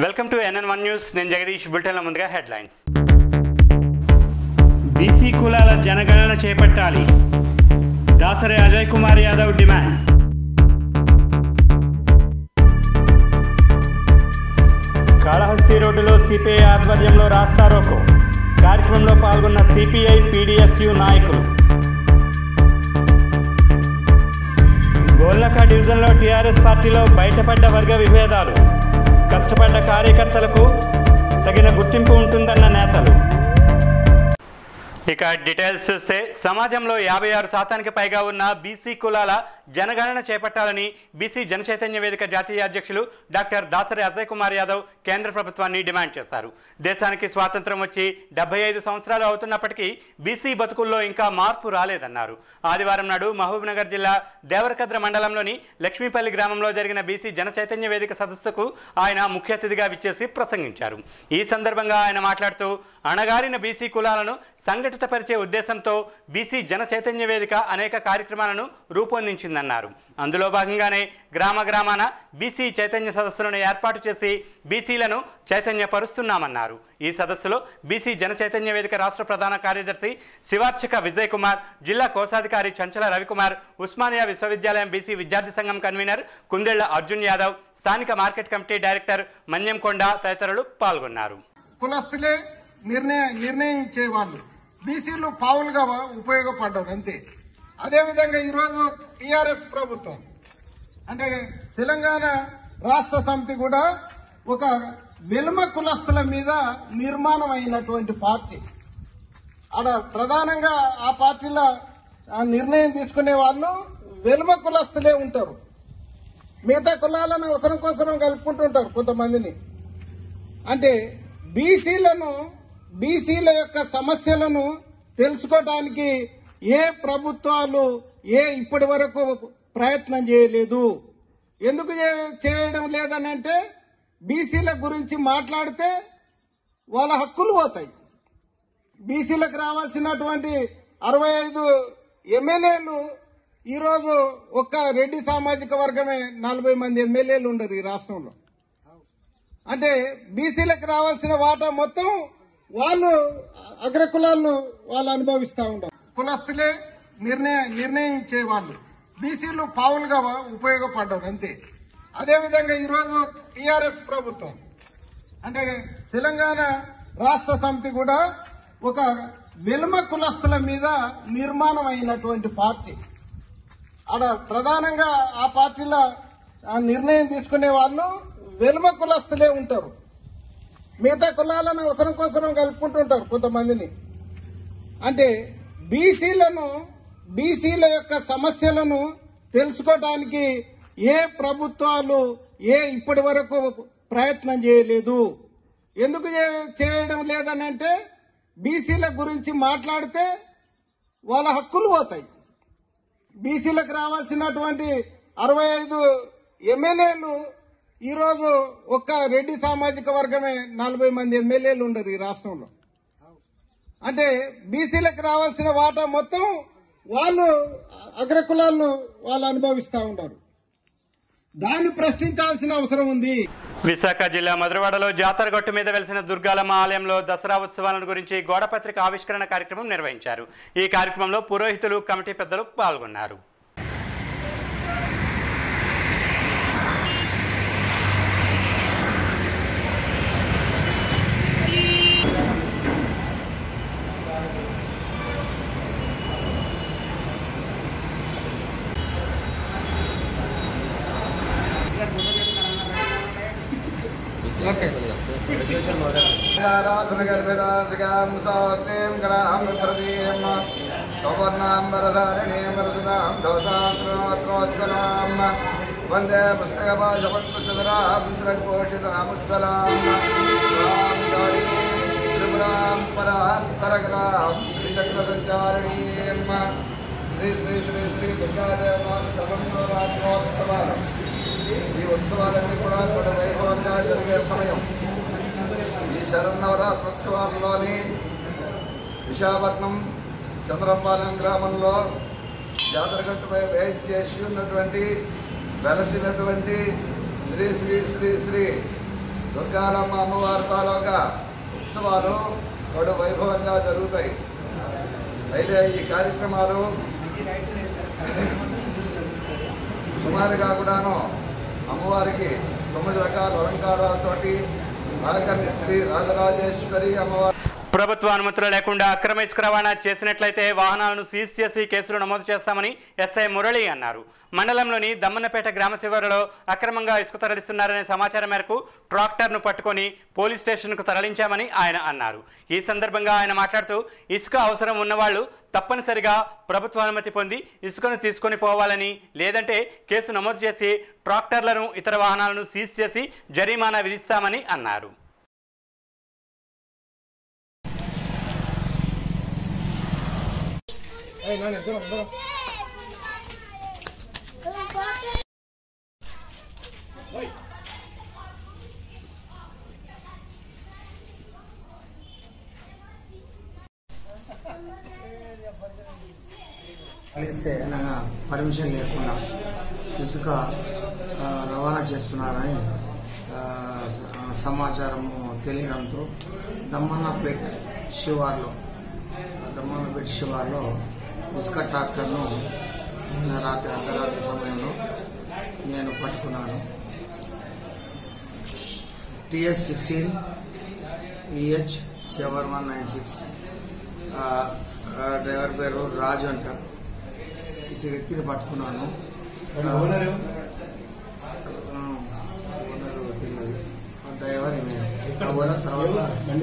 Welcome to NN1 news. నేను జగదీష్. బులెటిన్ల ముందుగా headlines. BC కులాల జనగణన చేపట్టాలి, దాసరి అజయ్ కుమార్ యాదవ్ డిమాండ్. కాళహస్తి రోడ్డులో సిపిఐ ఆధ్వర్యంలో రాస్తారోకో. కార్యక్రమంలో పాల్గొన్న సిపిఐ PDSU నాయకులు. గోల్నక డివిజన్లో టీఆర్ఎస్ పార్టీలో బయటపడ్డ వర్గ విభేదాలు. కష్టపడ్డ కార్యకర్తలకు తగిన గుర్తింపు ఉంటుందన్న నేతలు. ఇక డీటెయిల్స్ చూస్తే, సమాజంలో 56% పైగా ఉన్న బీసీ కులాల జనగణన చేపట్టాలని బీసీ జనచైతన్య వేదిక జాతీయ అధ్యక్షులు డాక్టర్ దాసరి అజయ్ కుమార్ యాదవ్ కేంద్ర ప్రభుత్వాన్ని డిమాండ్ చేశారు. దేశానికి స్వాతంత్రం వచ్చి 75 సంవత్సరాలు అవుతున్నప్పటికీ బీసీ బతుకుల్లో ఇంకా మార్పు రాలేదన్నారు. ఆదివారం నాడు మహబూబ్నగర్ జిల్లా దేవరకద్ర మండలంలోని లక్ష్మీపల్లి గ్రామంలో జరిగిన బీసీ జనచైతన్య వేదిక సదస్సుకు ఆయన ముఖ్య అతిథిగా విచ్చేసి ప్రసంగించారు. ఈ సందర్భంగా ఆయన మాట్లాడుతూ, అణగారిన బీసీ కులాలను సంఘటితపరిచే ఉద్దేశంతో బీసీ జన చైతన్య వేదిక అనేక కార్యక్రమాలను రూపొందించిందన్నారు. అందులో భాగంగానే గ్రామాన బీసీ చైతన్య సదస్సులను ఏర్పాటు చేసి బీసీలను చైతన్యపరుస్తున్నామన్నారు. ఈ సదస్సులో బీసీ జన చైతన్య వేదిక రాష్ట్ర ప్రధాన కార్యదర్శి శివార్చక విజయ్ కుమార్, జిల్లా కోశాధికారి చంచల రవికుమార్, ఉస్మానియా విశ్వవిద్యాలయం బీసీ విద్యార్థి సంఘం కన్వీనర్ కుందేళ్ల అర్జున్ యాదవ్, స్థానిక మార్కెట్ కమిటీ డైరెక్టర్ మన్యంకొండ తదితరులు పాల్గొన్నారు. కులస్తులే నిర్ణయించే వాళ్ళు బీసీలు పావులుగా ఉపయోగపడ్డారు అంతే. అదేవిధంగా ఈరోజు టీఆర్ఎస్ ప్రభుత్వం అంటే తెలంగాణ రాష్ట్ర సమితి కూడా ఒక వెలుమ కులస్తుల మీద నిర్మాణం అయినటువంటి పార్టీ. అక్కడ ప్రధానంగా ఆ పార్టీలో నిర్ణయం తీసుకునే వాళ్ళు వెలుమ కులస్తులే ఉంటారు. మిగతా కులాలను అవసరం కోసం కలుపుకుంటుంటారు కొంతమందిని. అంటే బీసీల యొక్క సమస్యలను తెలుసుకోవడానికి ఏ ప్రభుత్వాలు ఇప్పటి వరకు ప్రయత్నం చేయలేదు. ఎందుకు చేయడం లేదని అంటే, బీసీల గురించి మాట్లాడితే వాళ్ళ హక్కులు పోతాయి. బీసీలకు రావాల్సినటువంటి 65 ఎమ్మెల్యేలు ఈరోజు ఒక్క రెడ్డి సామాజిక వర్గమే 40 మంది ఎమ్మెల్యేలు ఉండరు ఈ రాష్ట్రంలో. అంటే బీసీలకు రావాల్సిన వాటా మొత్తం వాళ్ళు అగ్రకులాలను వాళ్ళు అనుభవిస్తూ ఉంటారు. కులస్తులే నిర్ణయించే వాళ్ళు బీసీలు పావులుగా ఉపయోగపడ్డారు అంతే. అదేవిధంగా ఈరోజు టీఆర్ఎస్ ప్రభుత్వం అంటే తెలంగాణ రాష్ట్ర సమితి కూడా ఒక వెలుమ కులస్తుల మీద నిర్మాణం అయినటువంటి పార్టీ. అక్కడ ప్రధానంగా ఆ పార్టీలో నిర్ణయం తీసుకునే వాళ్ళు వెలుమ కులస్తులే ఉంటారు. మిగతా కులాలను అవసరం కోసం కలుపుకుంటుంటారు కొంతమందిని. అంటే బీసీల యొక్క సమస్యలను తెలుసుకోవడానికి ఏ ప్రభుత్వాలు ఇప్పటి వరకు ప్రయత్నం చేయలేదు. ఎందుకు చేయడం లేదని అంటే, బీసీల గురించి మాట్లాడితే వాళ్ళ హక్కులు పోతాయి. బీసీలకు రావాల్సినటువంటి 65 ఎమ్మెల్యేలు ఈరోజు ఒక్క రెడ్డి సామాజిక వర్గమే 40 మంది ఎమ్మెల్యేలు ఉండరు ఈ రాష్ట్రంలో. అంటే బీసీలకు రావాల్సిన వాటా మొత్తం వాళ్ళు అగ్రకులాలను వాళ్ళు అనుభవిస్తూ ఉంటారు. దాన్ని ప్రశ్నించాల్సిన అవసరం ఉంది. విశాఖ జిల్లా మధురవాడలో జాతరగట్టు మీద వెలిసిన దుర్గాలమ్మ ఆలయంలో దసరా ఉత్సవాలను గురించి గోడపత్రిక ఆవిష్కరణ కార్యక్రమం నిర్వహించారు. ఈ కార్యక్రమంలో పురోహితులు, కమిటీ పెద్దలు పాల్గొన్నారు. వందే పుస్తకభాషపంకుశరాముజ్వలాం పరాత్పరకరాం శ్రీచక్ర సంచారణీయం శ్రీ శ్రీ శ్రీ శ్రీ దుర్గాదేవాల శరన్నవరాత్రోత్సవాలు. ఈ ఉత్సవాలన్నీ కూడా కొన్ని వైభవంగా జరిగే సమయం. ఈ శరన్నవరాత్రోత్సవాల్లోని విశాఖపట్నం చంద్రంపాలెం గ్రామంలో జాతరగట్టుపై వేయించేసి ఉన్నటువంటి వెలసినటువంటి శ్రీ శ్రీ శ్రీ శ్రీ దుర్గాలమ్మ అమ్మవారి తాలూకా ఉత్సవాలు బడు వైభవంగా జరుగుతాయి. అయితే ఈ కార్యక్రమాలు సుమారుగా కూడాను అమ్మవారికి 9 రకాల అలంకారాలతోటి ఆకర్ని శ్రీ రాజరాజేశ్వరి అమ్మవారి ప్రభుత్వ అనుమతులు లేకుండా అక్రమ ఇసుక రవాణా చేసినట్లయితే వాహనాలను సీజ్ చేసి కేసులు నమోదు చేస్తామని ఎస్ఐ మురళి అన్నారు. మండలంలోని దమ్మన్నపేట గ్రామ శివారులో అక్రమంగా ఇసుక తరలిస్తున్నారనే సమాచారం మేరకు ట్రాక్టర్ను పట్టుకొని పోలీస్ స్టేషన్కు తరలించామని ఆయన అన్నారు. ఈ సందర్భంగా ఆయన మాట్లాడుతూ ఇసుక అవసరం ఉన్నవాళ్లు తప్పనిసరిగా ప్రభుత్వ అనుమతి పొంది ఇసుకను తీసుకొని పోవాలని, లేదంటే కేసు నమోదు చేసి ట్రాక్టర్లను ఇతర వాహనాలను సీజ్ చేసి జరిమానా విధిస్తామని అన్నారు. కలిస్తే పర్మిషన్ లేకుండా ఇసుక రవాణా చేస్తున్నారని సమాచారము తెలియడంతో దమ్మన్నపేట శివార్లో ఇసుక ట్రాక్టర్ను అర్ధరాత్రి సమయంలో నేను పట్టుకున్నాను. TS16 EH 7196 డ్రైవర్ పేరు రాజు అంట. ఇటు వ్యక్తిని పట్టుకున్నాను. ఓనరు తెలియదు, డ్రైవర్ ఓనర్. తర్వాత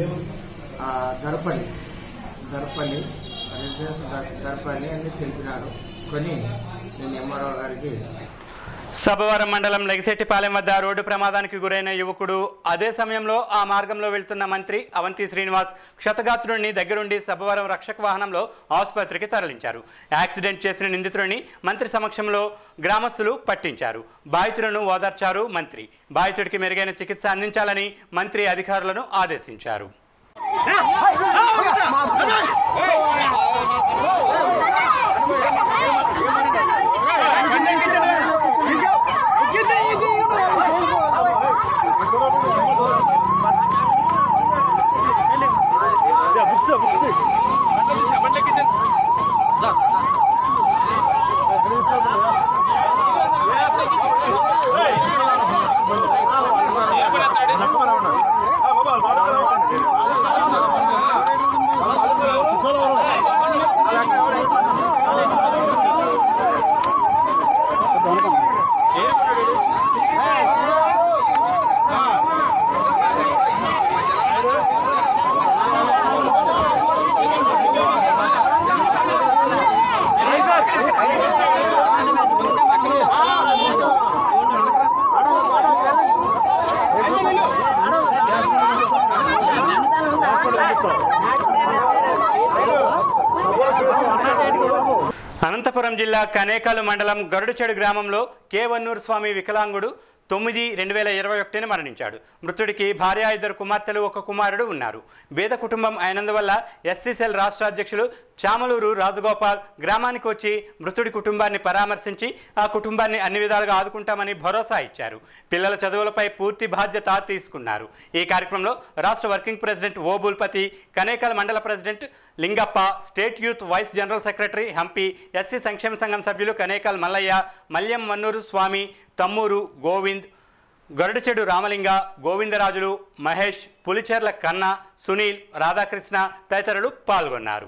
దర్పల్లి రెసిడెన్స్ దర్పల్లి అని తెలిపినారు. కొని నేను ఎంఆర్ఓ గారికి. సభవరం మండలం లెగిశెట్టిపాలెం వద్ద రోడ్డు ప్రమాదానికి గురైన యువకుడు అదే సమయంలో ఆ మార్గంలో వెళ్తున్న మంత్రి అవంతి శ్రీనివాస్ క్షతగాత్రుడిని దగ్గరుండి సభవరం రక్షక వాహనంలో ఆసుపత్రికి తరలించారు. యాక్సిడెంట్ చేసిన నిందితుడిని మంత్రి సమక్షంలో గ్రామస్తులు పట్టించారు. బాధితులను ఓదార్చారు మంత్రి. బాధితుడికి మెరుగైన చికిత్స అందించాలని మంత్రి అధికారులను ఆదేశించారు. అనంతపురం జిల్లా కనేకల్ మండలం గరుడుచెడు గ్రామంలో వన్నూరు స్వామి వికలాంగుడు 9/2021 మరణించాడు. మృతుడికి భార్య, 2 కుమార్తెలు, 1 కుమారుడు ఉన్నారు. పేద కుటుంబం అయినందువల్ల ఎస్సీసెల్ రాష్ట్ర అధ్యక్షులు చామలూరు రాజగోపాల్ గ్రామానికి వచ్చి మృతుడి కుటుంబాన్ని పరామర్శించి ఆ కుటుంబాన్ని అన్ని విధాలుగా ఆదుకుంటామని భరోసా ఇచ్చారు. పిల్లల చదువులపై పూర్తి బాధ్యత తీసుకున్నారు. ఈ కార్యక్రమంలో రాష్ట్ర working president O Bulpati, Kanekal మండల president Lingappa, state youth vice general secretary Hampi, SC సంక్షేమ సంఘం సభ్యులు కనేకల్ మల్లయ్య, మల్యం వన్నూరు స్వామి, తమ్మూరు గోవింద్, గరుడుచెడు రామలింగ, గోవిందరాజులు, మహేష్, పులిచెర్ల కన్న, సునీల్, రాధాకృష్ణ తదితరులు పాల్గొన్నారు.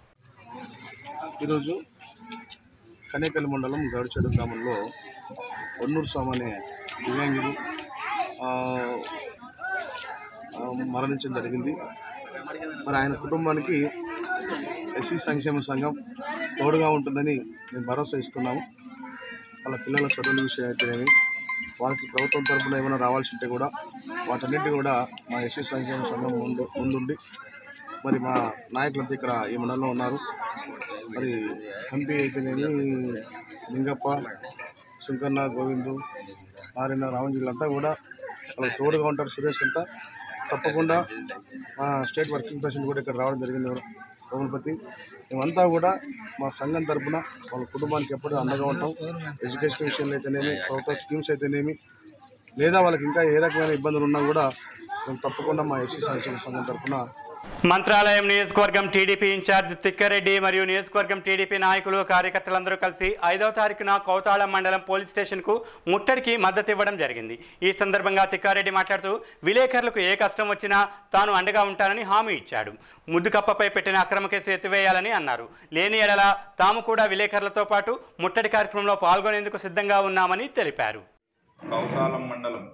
ఈరోజు కనేకల్ మండలం గరుడుచెడు గ్రామంలో వన్నూరు స్వామి అనే దివ్యాంగుడు మరణించడం జరిగింది. మరి ఆయన కుటుంబానికి ఎస్సీ సంక్షేమ సంఘం తోడుగా ఉంటుందని మేము భరోసా ఇస్తున్నాము. వాళ్ళ పిల్లల చదువుల విషయం అయితేనేమి, వాళ్ళకి ప్రభుత్వం తరఫున ఏమైనా రావాల్సి ఉంటే కూడా వాటన్నింటినీ కూడా మా ఎస్సీ సంక్షేమ సంఘం ముందుండి మరి మా నాయకులంతా ఇక్కడ ఈ మండలంలో ఉన్నారు. మరి హంపి అయితేనేమి, లింగప్ప, శంకర్న, గోవిందు, ఆర్యన, రామంజీలంతా కూడా వాళ్ళకి తోడుగా ఉంటారు. సురేష్ అంతా తప్పకుండా మా స్టేట్ వర్కింగ్ ప్రెసిడెంట్ కూడా ఇక్కడ రావడం జరిగింది, రఘుపతి. మేమంతా కూడా మా సంఘం తరఫున వాళ్ళ కుటుంబానికి ఎప్పుడూ అండగా ఉంటాం. ఎడ్యుకేషన్ విషయంలో అయితేనేమి, ప్రభుత్వ స్కీమ్స్ అయితేనేమి, లేదా వాళ్ళకి ఇంకా ఏ రకమైన ఇబ్బందులు ఉన్నా కూడా మేము తప్పకుండా మా ఎస్సీ సంక్షేమ సంఘం తరఫున మంత్రాలయం నియోజకవర్గం టీడీపీ ఇన్ఛార్జ్ తిక్కారెడ్డి మరియు నియోజకవర్గం టీడీపీ నాయకులు కార్యకర్తలందరూ కలిసి 5వ తారీఖున కౌతాళం మండలం పోలీస్ స్టేషన్కు ముట్టడికి మద్దతు ఇవ్వడం జరిగింది. ఈ సందర్భంగా తిక్కారెడ్డి మాట్లాడుతూ విలేకరులకు ఏ కష్టం వచ్చినా తాను అండగా ఉంటానని హామీ ఇచ్చాడు. ముద్దుకప్పపై పెట్టిన అక్రమ కేసు ఎత్తివేయాలని అన్నారు. లేని ఎడల తాము కూడా విలేకరులతో పాటు ముట్టడి కార్యక్రమంలో పాల్గొనేందుకు సిద్ధంగా ఉన్నామని తెలిపారు. కౌతాళం మండలం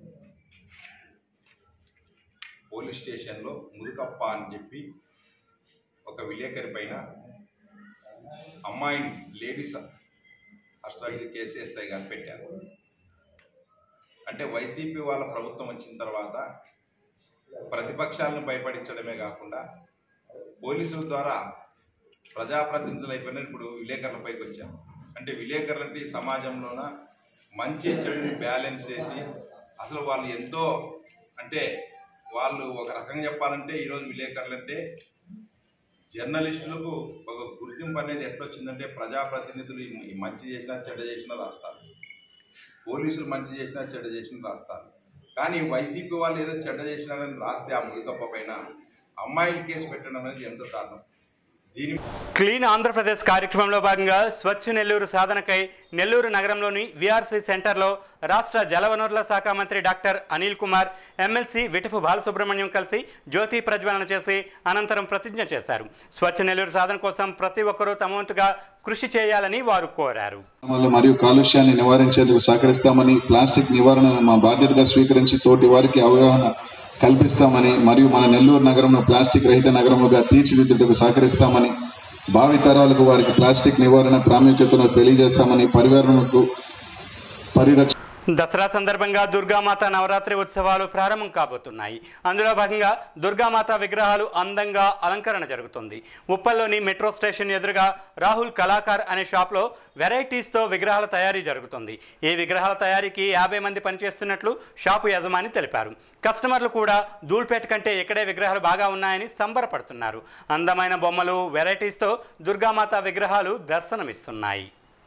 పోలీస్ స్టేషన్లో ముదుకప్ప అని చెప్పి ఒక విలేకరి పైన అమ్మాయిని లేడీస్ అస్ట్రాలజీ కేసు ఎస్ఐ గారు పెట్టారు. అంటే వైసీపీ వాళ్ళ ప్రభుత్వం వచ్చిన తర్వాత ప్రతిపక్షాలను భయపడించడమే కాకుండా పోలీసుల ద్వారా ప్రజాప్రతినిధులు అయిపోయినా ఇప్పుడు విలేకరులపైకి వచ్చాం. అంటే విలేకరులంటే సమాజంలోన మంచి చెడుని బ్యాలెన్స్ చేసి అసలు వాళ్ళు ఎంతో అంటే వాళ్ళు ఒక రకంగా చెప్పాలంటే ఈరోజు విలేకరులు అంటే జర్నలిస్టులకు ఒక గుర్తింపు అనేది ఎట్లొచ్చిందంటే ప్రజాప్రతినిధులు మంచి చేసినా చెడ్డ చేసినా రాస్తారు, పోలీసులు మంచి చేసినా చెడ్డ చేసినా రాస్తారు. కానీ వైసీపీ వాళ్ళు ఏదో చెడ్డ చేసినారని రాస్తే ఆ ముదుకప్ప పైన అమ్మాయిల కేసు పెట్టడం అనేది ఎంత దారుణం. క్లీన్ ఆంధ్రప్రదేశ్ కార్యక్రమంలో భాగంగా స్వచ్ఛ నెల్లూరు సాధనకై నెల్లూరు నగరంలోని విఆర్సీ సెంటర్లో రాష్ట్ర జలవనరుల శాఖ మంత్రి డాక్టర్ అనిల్ కుమార్, ఎమ్మెల్సీ విటపు బాలసుబ్రహ్మణ్యం కలిసి జ్యోతి ప్రజ్వలన చేసి అనంతరం ప్రతిజ్ఞ చేశారు. స్వచ్ఛ నెల్లూరు సాధన కోసం ప్రతి ఒక్కరూ తమ వంతుగా కృషి చేయాలని వారు కోరారు. మరియు కాలుష్యాన్ని నివారించేందుకు సహకరిస్తామని, ప్లాస్టిక్ నివారణను మా బాధ్యతగా స్వీకరించి తోటి వారికి అవగాహన కల్పిస్తామని మరియు మన నెల్లూరు నగరంను ప్లాస్టిక్ రహిత నగరముగా తీర్చిదిద్దుటకు సహకరిస్తామని, భావితరాలకు వారికి ప్లాస్టిక్ నివారణ ప్రాముఖ్యతను తెలియజేస్తామని, పరివారణకు పరిరక్షణ. దసరా సందర్భంగా దుర్గామాత నవరాత్రి ఉత్సవాలు ప్రారంభం కాబోతున్నాయి. అందులో భాగంగా దుర్గామాత విగ్రహాలు అందంగా అలంకరణ జరుగుతుంది. ఉప్పల్లోని మెట్రో స్టేషన్ ఎదురుగా రాహుల్ కళాకార్ అనే షాప్లో వెరైటీస్తో విగ్రహాల తయారీ జరుగుతుంది. ఈ విగ్రహాల తయారీకి 50 మంది పనిచేస్తున్నట్లు షాపు యజమాని తెలిపారు. కస్టమర్లు కూడా ధూల్పేట కంటే ఇక్కడే విగ్రహాలు బాగా ఉన్నాయని సంబరపడుతున్నారు. అందమైన బొమ్మలు, వెరైటీస్తో దుర్గామాత విగ్రహాలు దర్శనమిస్తున్నాయి.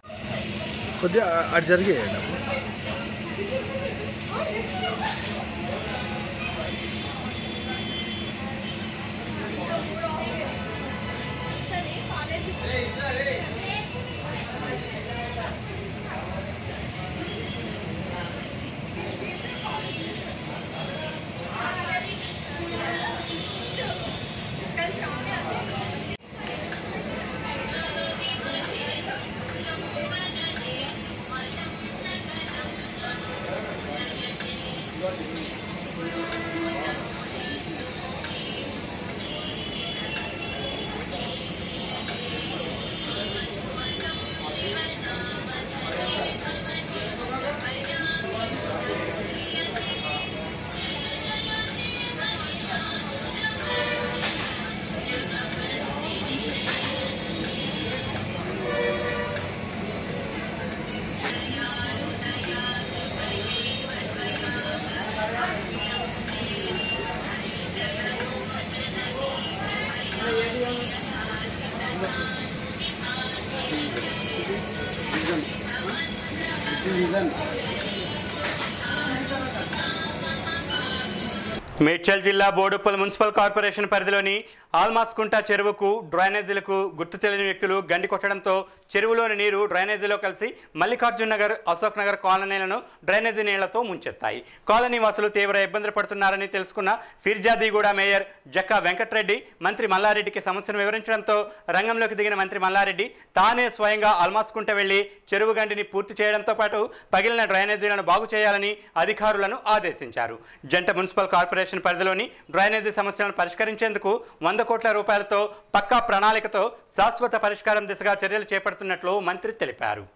మేడ్చల్ జిల్లా బోడుప్పల్ మున్సిపల్ కార్పొరేషన్ పరిధిలోని ఆల్మాస్కుంట చెరువుకు డ్రైనేజీలకు గుర్తు తెలియని వ్యక్తులు గండి కొట్టడంతో చెరువులోని నీరు డ్రైనేజీలో కలిసి మల్లికార్జున్ నగర్, అశోక్ నగర్ కాలనీలను డ్రైనేజీ నీళ్లతో ముంచెత్తాయి. కాలనీ వాసులు తీవ్ర ఇబ్బందులు పడుతున్నారని తెలుసుకున్న ఫిర్జాదీగూడ మేయర్ జక్కా వెంకట్రెడ్డి మంత్రి మల్లారెడ్డికి సమస్యను వివరించడంతో రంగంలోకి దిగిన మంత్రి మల్లారెడ్డి తానే స్వయంగా ఆల్మాస్కుంట వెళ్లి చెరువు గండిని పూర్తి చేయడంతో పాటు పగిలిన డ్రైనేజీలను బాగు చేయాలని అధికారులను ఆదేశించారు. జంట మున్సిపల్ కార్పొరేషన్ పరిధిలోని డ్రైనేజీ సమస్యలను పరిష్కరించేందుకు 100 కోట్ల రూపాయలతో పక్కా ప్రణాళికతో శాశ్వత పరిష్కారం దిశగా చర్యలు చేపడుతున్నట్లు మంత్రి తెలిపారు.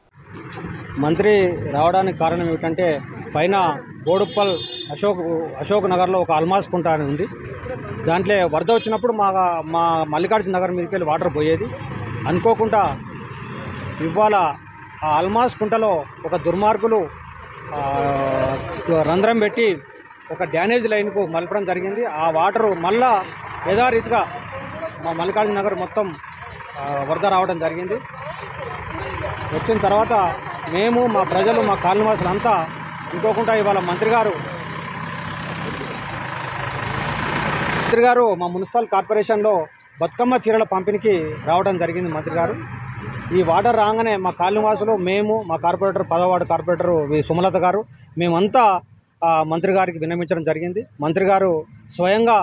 మంత్రి రావడానికి కారణం ఏమిటంటే పైన బోడుప్పల్ అశోక్ నగర్లో ఒక అల్మాస్ కుంట అని ఉంది. దాంట్లో వరద వచ్చినప్పుడు మా మల్లికార్జున నగర్ మీదకి వెళ్ళి వాటర్ పోయేది. అనుకోకుండా ఇవాళ ఆ అల్మాస్ కుంటలో ఒక దుర్మార్గులు రంధ్రం పెట్టి ఒక డ్యానేజ్ లైన్కు మలపడం జరిగింది. ఆ వాటరు మళ్ళా యథారీతిగా మా మల్లికార్జున నగర్ మొత్తం వరద రావడం జరిగింది. వచ్చిన తర్వాత మేము, మా ప్రజలు, మా కాలనీవాసులు అంతా ఇంకోకుండా ఇవాళ మంత్రి గారు మా మున్సిపల్ కార్పొరేషన్లో బతుకమ్మ చీరల పంపిణీకి రావడం జరిగింది. మంత్రి గారు ఈ వాటర్ రాగానే మా కాలనీవాసులు, మేము, మా కార్పొరేటర్ 10వ వార్డు కార్పొరేటర్ సుమలత గారు, మేమంతా మంత్రి గారికి విన్నవించడం జరిగింది. మంత్రి గారు స్వయంగా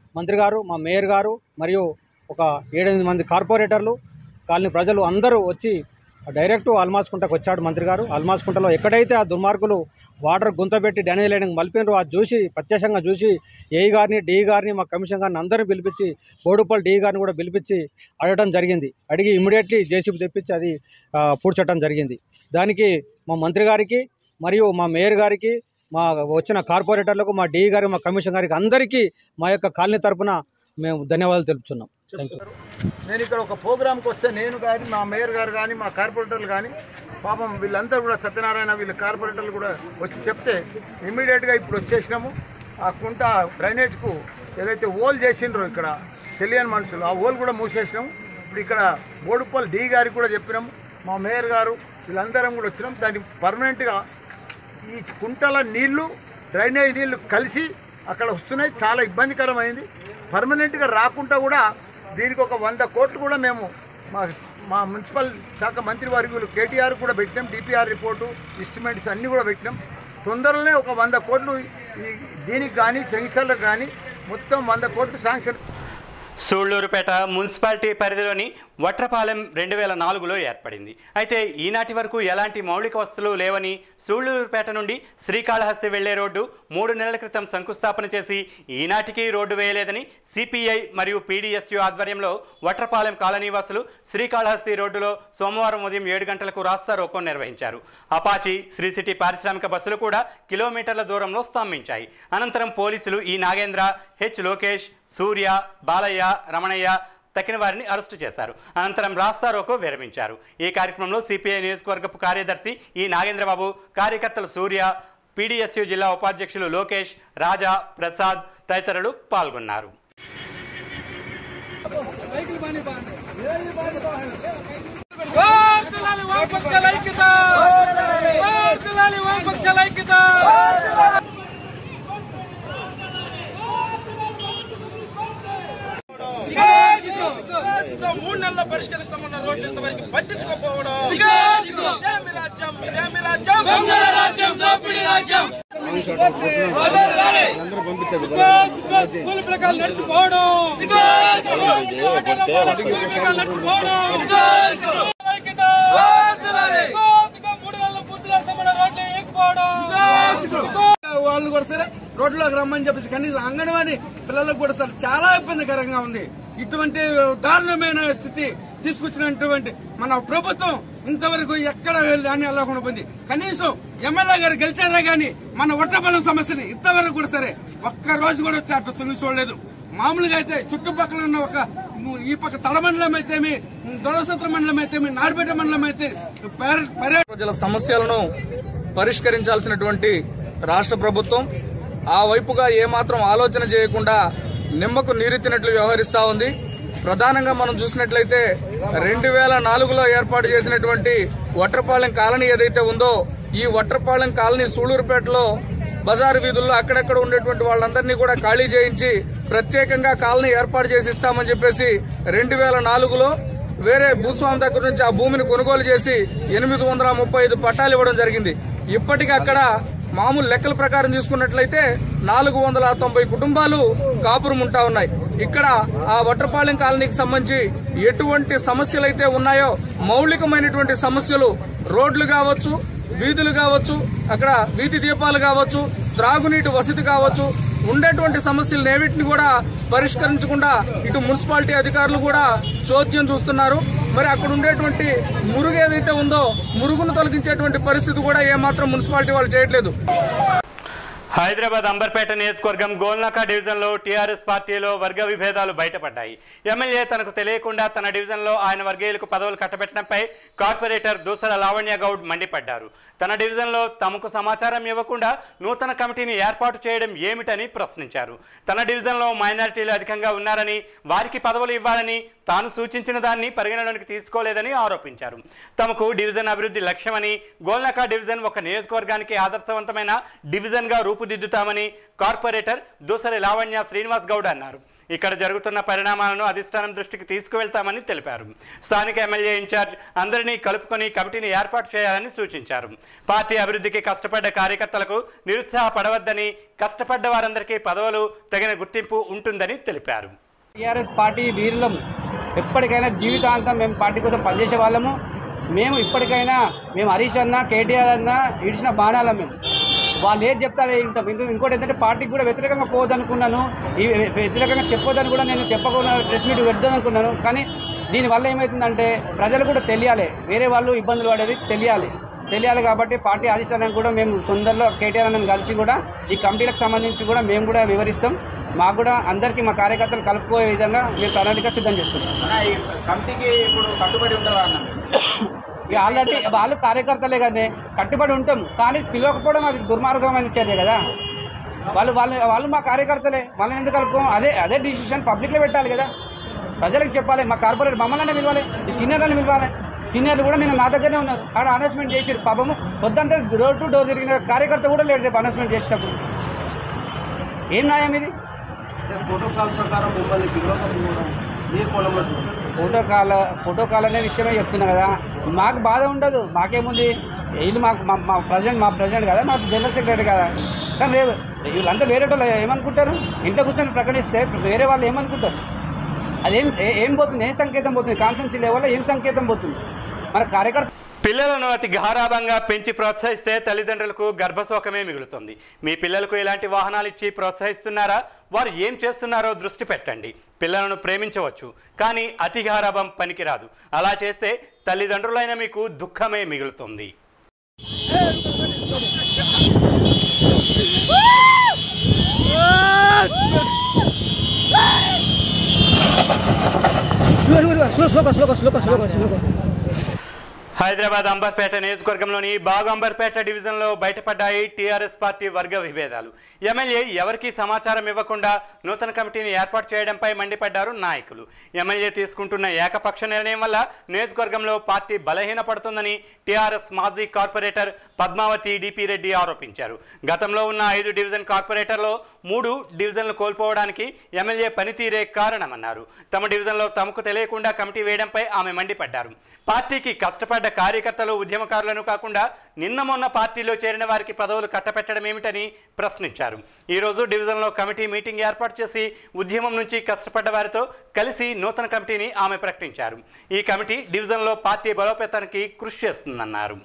మా మేయర్ గారు మరియు ఒక 7-8 మంది కార్పొరేటర్లు, కాలనీ ప్రజలు అందరూ వచ్చి డైరెక్ట్ అల్మాస్కుంటకు వచ్చాడు మంత్రి గారు. అల్మాస్కుంటలో ఎక్కడైతే ఆ దుర్మార్గులు వాటర్ గుంతబెట్టి డ్యానేజ్ లైనింగ్ మలిపినరో అది చూసి ప్రత్యక్షంగా చూసి ఏఈ గారిని, డిఈ గారిని, మా కమిషన్ గారిని అందరినీ పిలిపించి బోడుపల్లి డిఈ గారిని కూడా పిలిపించి అడగడం జరిగింది. అడిగి ఇమ్మీడియట్లీ జేసీబీ తెప్పించి అది పూడ్చడం జరిగింది. దానికి మా మంత్రి గారికి మరియు మా మేయర్ గారికి, మా వచ్చిన కార్పొరేటర్లకు, మా డిఈ గారికి, మా కమిషన్ గారికి అందరికీ మా యొక్క కాలనీ తరఫున మేము ధన్యవాదాలు తెలుపుతున్నాం. నేను ఇక్కడ ఒక ప్రోగ్రామ్కి వస్తే నేను కానీ, మా మేయర్ గారు కానీ, మా కార్పొరేటర్లు కానీ, పాపం వీళ్ళందరూ కూడా సత్యనారాయణ వీళ్ళ కార్పొరేటర్లు కూడా వచ్చి చెప్తే ఇమ్మీడియట్గా ఇప్పుడు వచ్చేసినాము. ఆ కుంట డ్రైనేజ్కు ఏదైతే ఓల్ చేసిండ్రో ఇక్కడ తెలియని మనుషులు, ఆ ఓల్ కూడా మూసేసినాము. ఇప్పుడు ఇక్కడ బోడుపల్లి డి గారికి కూడా చెప్పినాము, మా మేయర్ గారు వీళ్ళందరం కూడా వచ్చినాం. దాన్ని పర్మనెంట్గా ఈ కుంటల నీళ్లు, డ్రైనేజ్ నీళ్లు కలిసి అక్కడ వస్తున్నాయి. చాలా ఇబ్బందికరమైంది. పర్మనెంట్గా రాకుండా కూడా దీనికి ఒక 100 కోట్లు కూడా మేము మా మున్సిపల్ శాఖ మంత్రి వర్యులు కేటీఆర్ కూడా పెట్టినాం. డిపిఆర్ రిపోర్టు, ఎస్టిమేట్స్ అన్నీ కూడా పెట్టినాం. తొందరలోనే ఒక 100 కోట్లు దీనికి కానీ చెంగిచర్లకు కానీ మొత్తం 100 కోట్లు శాంక్షన్. సూళ్లూరుపేట మున్సిపాలిటీ పరిధిలోని వట్రపాలెం 2004లో ఏర్పడింది. అయితే ఈనాటి వరకు ఎలాంటి మౌలిక వసతులు లేవని, సూళ్లూరుపేట నుండి శ్రీకాళహస్తి వెళ్లే రోడ్డు 3 నెలల క్రితం శంకుస్థాపన చేసి ఈనాటికి రోడ్డు వేయలేదని సిపిఐ మరియు పీడీఎస్యు ఆధ్వర్యంలో వట్రపాలెం కాలనీవాసులు శ్రీకాళహస్తి రోడ్డులో సోమవారం ఉదయం 7 గంటలకు రాస్తా రోకో నిర్వహించారు. అపాచీ, శ్రీ సిటీ పారిశ్రామిక బస్సులు కూడా కిలోమీటర్ల దూరంలో స్తంభించాయి. అనంతరం పోలీసులు ఈ నాగేంద్ర, హెచ్ లోకేష్, సూర్య, బాలయ్య, రమణయ్య తక్కిన వారిని అరెస్టు చేశారు. అనంతరం రాస్తా రోకో విరమించారు. ఈ కార్యక్రమంలో సిపిఐ నియోజకవర్గపు కార్యదర్శి ఈ నాగేంద్రబాబు, కార్యకర్తలు సూర్య, పీడీఎస్యు జిల్లా ఉపాధ్యక్షులు లోకేష్, రాజా, ప్రసాద్ తదితరులు పాల్గొన్నారు. మూడు నెలల్లో పరిష్కరిస్తామన్న రోడ్లు ఇంతవరకు పట్టించుకోకపోవడం. స్కూల్ ప్రకారం నడిచిపోవడం, వాళ్ళు కూడా సరే రోడ్లోకి రమ్మని చెప్పేసి కనీసం అంగన్వాడీ పిల్లలకు కూడా సరే చాలా ఇబ్బందికరంగా ఉంది. ఇటువంటి దారుణమైన స్థితి తీసుకొచ్చినటువంటి మన ప్రభుత్వం ఇంతవరకు ఎక్కడ దాన్ని వెళ్ళకుండా పోయింది. కనీసం ఎమ్మెల్యే గారు గెలిచారా గానీ మన వట్రపాలెం సమస్యని ఇంతవరకు కూడా సరే ఒక్క రోజు కూడా వచ్చి అట్లా తొంగి చూడలేదు. మామూలుగా అయితే చుట్టుపక్కల ఉన్న ఒక ఈ పక్క తడ మండలం అయితేమి, దొరసత్ర మండలం అయితేమి, నాడిపేట మండలం అయితే ప్రజల సమస్యలను పరిష్కరించాల్సినటువంటి రాష్ట్ర ప్రభుత్వం ఆ వైపుగా ఏమాత్రం ఆలోచన చేయకుండా నిమ్మకు నీరెత్తినట్లు వ్యవహరిస్తా ఉంది. ప్రధానంగా మనం చూసినట్లయితే 2004లో ఏర్పాటు చేసినటువంటి వట్రపాలెం కాలనీ ఏదైతే ఉందో, ఈ వట్రపాలెం కాలనీ సూళ్లూరుపేటలో బజారు వీధుల్లో అక్కడక్కడ ఉండేటువంటి వాళ్ళందరినీ కూడా ఖాళీ చేయించి ప్రత్యేకంగా కాలనీ ఏర్పాటు చేసి ఇస్తామని చెప్పేసి 2004లో వేరే భూస్వామి దగ్గర నుంచి ఆ భూమిని కొనుగోలు చేసి 835 పట్టాలు ఇవ్వడం జరిగింది. ఇప్పటికీ అక్కడ మామూలు లెక్కల ప్రకారం చూసుకున్నట్లయితే 490 కుటుంబాలు కాపురం ఉంటా ఉన్నాయి. ఇక్కడ ఆ వట్రపాలెం కాలనీకి సంబంధించి ఎటువంటి సమస్యలు అయితే ఉన్నాయో మౌలికమైనటువంటి సమస్యలు, రోడ్లు కావచ్చు, వీధులు కావచ్చు, అక్కడ వీధి దీపాలు కావచ్చు, త్రాగునీటి వసతి కావచ్చు, ఉండేటువంటి సమస్యలు ఏవిటిని కూడా పరిష్కరించకుండా ఇటు మున్సిపాలిటీ అధికారులు కూడా చోద్యం చూస్తున్నారు. మరి అక్కడ ఉండేటువంటి మురుగు ఏదైతే ఉందో మురుగును తొలగించేటువంటి పరిస్థితి కూడా ఏమాత్రం మున్సిపాలిటీ వాళ్ళు చేయట్లేదు. హైదరాబాద్ అంబర్పేట నియోజకవర్గం గోల్నాకా డివిజన్లో టీఆర్ఎస్ పార్టీలో వర్గ విభేదాలు బయటపడ్డాయి. ఎమ్మెల్యే తనకు తెలియకుండా తన డివిజన్లో ఆయన వర్గీయులకు పదవులు కట్టబెట్టడంపై కార్పొరేటర్ దూసర లావణ్య గౌడ్ మండిపడ్డారు. తన డివిజన్లో తమకు సమాచారం ఇవ్వకుండా నూతన కమిటీని ఏర్పాటు చేయడం ఏమిటని ప్రశ్నించారు. తన డివిజన్లో మైనారిటీలు అధికంగా ఉన్నారని, వారికి పదవులు ఇవ్వాలని తాను సూచించిన దాన్ని పరిగణలోకి తీసుకోలేదని ఆరోపించారు. తమకు డివిజన్ అభివృద్ధి లక్ష్యమని, గోల్నకా డివిజన్ ఒక నియోజకవర్గానికి ఆదర్శవంతమైన డివిజన్గా రూపుదిద్దుతామని కార్పొరేటర్ దూసరి లావణ్య శ్రీనివాస్ గౌడ్ అన్నారు. ఇక్కడ జరుగుతున్న పరిణామాలను అధిష్టానం దృష్టికి తీసుకువెళ్తామని తెలిపారు. స్థానిక ఎమ్మెల్యే ఇన్ఛార్జ్ అందరినీ కలుపుకొని కమిటీని ఏర్పాటు చేయాలని సూచించారు. పార్టీ అభివృద్ధికి కష్టపడ్డ కార్యకర్తలకు నిరుత్సాహపడవద్దని, కష్టపడ్డ వారందరికీ పదవులు తగిన గుర్తింపు ఉంటుందని తెలిపారు. టీఆర్ఎస్ పార్టీ వీరులం, ఎప్పటికైనా జీవితాంతం మేము పార్టీ కోసం పనిచేసే వాళ్ళము. మేము ఇప్పటికైనా మేము హరీష్ అన్న, కేటీఆర్ అన్న ఇడిచిన బాణాలం. మేము వాళ్ళు ఏది చెప్తారే వింటాం. ఇంకోటి ఏంటంటే పార్టీకి కూడా వ్యతిరేకంగా పోవద్దనుకున్నాను, ఈ వ్యతిరేకంగా చెప్పొద్దని కూడా నేను చెప్పకుండా ప్రెస్ మీట్ పెడదామనుకున్నాను. కానీ దీనివల్ల ఏమవుతుందంటే ప్రజలు కూడా తెలియాలి, వేరే వాళ్ళు ఇబ్బందులు పడేది తెలియాలి కాబట్టి పార్టీ అధిష్టానానికి కూడా మేము తొందరలో కేటీఆర్ అన్నని కలిసి కూడా ఈ కమిటీలకు సంబంధించి కూడా మేము కూడా వివరిస్తాం. మాకు కూడా అందరికీ మా కార్యకర్తలు కలుపుకోయే విధంగా మేము ప్రణాళిక సిద్ధం చేసుకుంటాం. ఇక ఆల్రెడీ వాళ్ళు కార్యకర్తలే కదే కట్టుబడి ఉంటాం, కానీ పిలవకపోవడం అది దుర్మార్గమైన చర్య కదా. వాళ్ళు మా కార్యకర్తలే, వాళ్ళని ఎందుకు కలుపుకోం? అదే డిసిషన్ పబ్లిక్లో పెట్టాలి కదా, ప్రజలకు చెప్పాలి. మా కార్పొరేట్ మమ్మల్ని పిలవాలి, ఈ సీనియర్లను పిలవాలి. సీనియర్లు కూడా నేను నా దగ్గరనే ఉన్నారు, ఆడ అనౌన్స్మెంట్ చేసారు. పాపము పొద్దంతా డోర్ టు డోర్ తిరిగిన కార్యకర్త కూడా లేడు రేపు అనౌన్స్మెంట్ చేసేటప్పుడు. ఏం న్యాయం ఇది? ప్రోటోకాల్ ప్రకారం మిమ్మల్ని పిలవకపోవడం ఫోటోకాల్ అనే విషయమే చెప్తున్నా కదా. మాకు బాధ ఉండదు, మాకేముంది. వీళ్ళు మా ప్రెసిడెంట్ కదా, మా జనరల్ సెక్రటరీ కదా. కానీ వీళ్ళంతా వేరే వాళ్ళు ఏమనుకుంటారు? ఇంట్లో కూర్చొని ప్రకటిస్తే వేరే వాళ్ళు ఏమనుకుంటారు? అదేం ఏం పోతుంది? ఏం సంకేతం పోతుంది? కాన్స్టెన్సీ లెవెల్లో ఏం సంకేతం పోతుంది? మన కార్యకర్త పిల్లలను అతి గారాబంగా పెంచి ప్రోత్సహిస్తే తల్లిదండ్రులకు గర్భశోకమే మిగులుతుంది. మీ పిల్లలకు ఇలాంటి వాహనాలు ఇచ్చి ప్రోత్సహిస్తున్నారా? వారు ఏం చేస్తున్నారో దృష్టి పెట్టండి. పిల్లలను ప్రేమించవచ్చు, కానీ అతి గారాబం పనికిరాదు. అలా చేస్తే తల్లిదండ్రులైన మీకు దుఃఖమే మిగులుతుంది. హైదరాబాద్ అంబర్పేట నియోజకవర్గంలోని బాగ్ అంబర్పేట డివిజన్లో బయటపడ్డాయి టీఆర్ఎస్ పార్టీ వర్గ విభేదాలు. ఎమ్మెల్యే ఎవరికీ సమాచారం ఇవ్వకుండా నూతన కమిటీని ఏర్పాటు చేయడంపై మండిపడ్డారు నాయకులు. ఎమ్మెల్యే తీసుకుంటున్న ఏకపక్ష నిర్ణయం వల్ల నియోజకవర్గంలో పార్టీ బలహీనపడుతుందని టీఆర్ఎస్ మాజీ కార్పొరేటర్ పద్మావతి డిపి రెడ్డి ఆరోపించారు. గతంలో ఉన్న 5 డివిజన్ కార్పొరేటర్లో 3 డివిజన్లు కోల్పోవడానికి ఎమ్మెల్యే పనితీరే కారణమన్నారు. తమ డివిజన్లో తమకు తెలియకుండా కమిటీ వేయడంపై ఆమె మండిపడ్డారు. పార్టీకి కష్టపడ్డ కార్యకర్తలు, ఉద్యమకారులను కాకుండా నిన్న మొన్న పార్టీలో చేరిన వారికి పదవులు కట్టపెట్టడం ఏమిటని ప్రశ్నించారు. ఈరోజు డివిజన్లో కమిటీ మీటింగ్ ఏర్పాటు చేసి ఉద్యమం నుంచి కష్టపడ్డ వారితో కలిసి నూతన కమిటీని ఆమె ప్రకటించారు. ఈ కమిటీ డివిజన్లో పార్టీ బలోపేతానికి కృషి చేస్తుందన్నారు.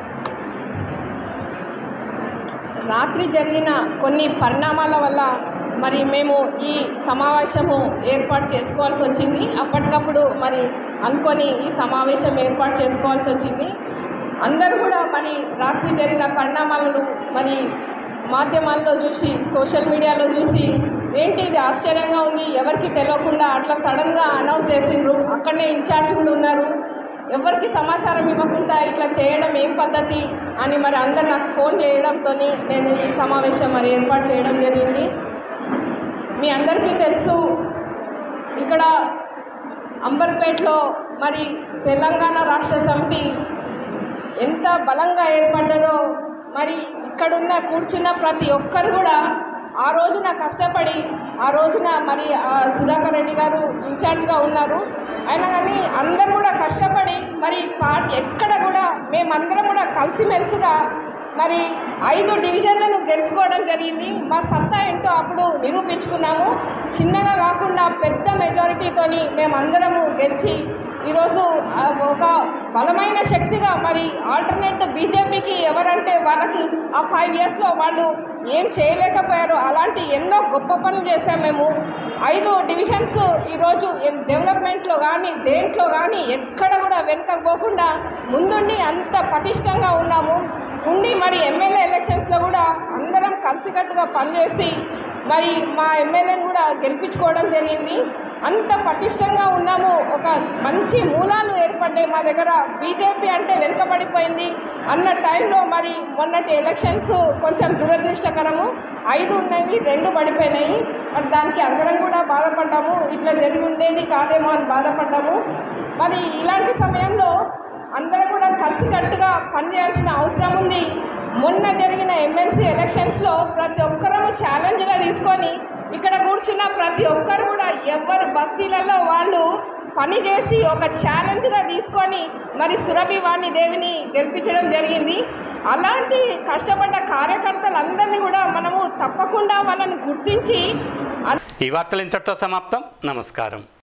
రాత్రి జరిగిన కొన్ని పరిణామాల వల్ల మరి మేము ఈ సమావేశము ఏర్పాటు చేసుకోవాల్సి వచ్చింది. అప్పటికప్పుడు మరి అనుకొని ఈ సమావేశం ఏర్పాటు చేసుకోవాల్సి వచ్చింది. అందరూ కూడా మరి రాత్రి జరిగిన పరిణామాలను మరి మాధ్యమాల్లో చూసి, సోషల్ మీడియాలో చూసి, ఏంటి ఇది ఆశ్చర్యంగా ఉంది, ఎవరికి తెలియకుండా అట్లా సడన్గా అనౌన్స్ చేసిండ్రు, అక్కడనే ఇన్ఛార్జ్ కూడా ఉన్నారు, ఎవరికి సమాచారం ఇవ్వకుండా ఇట్లా చేయడం ఏం పద్ధతి అని మరి అందరు నాకు ఫోన్ చేయడంతో నేను ఈ సమావేశం మరి ఏర్పాటు చేయడం జరిగింది. మీ అందరికీ తెలుసు, ఇక్కడ అంబర్పేటలో మరి తెలంగాణ రాష్ట్ర సమితి ఎంత బలంగా ఏర్పడ్డదో, మరి ఇక్కడున్న కూర్చున్న ప్రతి ఒక్కరు కూడా ఆ రోజున కష్టపడి, ఆ రోజున మరి సుధాకర్ రెడ్డి గారు ఇన్ఛార్జ్గా ఉన్నారు. అయినా కానీ అందరూ కూడా కష్టపడి మరి పార్టీ ఎక్కడ కూడా మేమందరం కూడా కలిసిమెలిసిగా మరి 5 డివిజన్లను గెలుచుకోవడం జరిగింది. మా సత్తా ఏంటో అప్పుడు నిరూపించుకున్నాము. చిన్నగా కాకుండా పెద్ద మెజారిటీతోని మేమందరము గెలిచి ఈరోజు ఒక బలమైన శక్తిగా మరి ఆల్టర్నేట్ బీజేపీకి ఎవరంటే వాళ్ళకి ఆ 5 ఇయర్స్లో వాళ్ళు ఏం చేయలేకపోయారు. అలాంటి ఎన్నో గొప్ప పనులు చేసాం మేము. 5 డివిజన్స్ ఈరోజు డెవలప్మెంట్లో కానీ దేంట్లో కానీ ఎక్కడ కూడా వెనుకపోకుండా ముందుండి అంత పటిష్టంగా ఉన్నాము. ఉండి మరి ఎమ్మెల్యే ఎలక్షన్స్లో కూడా అందరం కలిసికట్టుగా పనిచేసి మరి మా ఎమ్మెల్యేని కూడా గెలిపించుకోవడం జరిగింది. అంత పటిష్టంగా ఉన్నాము. ఒక మంచి మూలాలు ఏర్పడ్డాయి మా దగ్గర. బీజేపీ అంటే వెనుకబడిపోయింది అన్న టైంలో మరి మొన్నటి ఎలక్షన్స్ కొంచెం దురదృష్టకరము. 5 ఉన్నవి 2 పడిపోయినాయి. మరి దానికి అందరం కూడా బాధపడ్డాము. ఇట్లా జరిగి ఉండేది కాదేమో అని బాధపడ్డాము. మరి ఇలాంటి సమయంలో అందరం కూడా కలిసికట్టుగా పనిచేయాల్సిన అవసరం ఉంది. మొన్న జరిగిన ఎమ్మెల్సీ ఎలక్షన్స్లో ప్రతి ఒక్కరము ఛాలెంజ్గా తీసుకొని ఇక్కడ కూర్చున్న ప్రతి ఒక్కరు కూడా ఎవరు బస్తీలలో వాళ్ళు పనిచేసి ఒక ఛాలెంజ్గా తీసుకొని మరి సురభి వాణి దేవిని గెలిపించడం జరిగింది. అలాంటి కష్టపడ్డ కార్యకర్తలందరినీ కూడా మనము తప్పకుండా వాళ్ళని గుర్తించి ఈ వార్తలు ఇంతటితో సమాప్తం. నమస్కారం.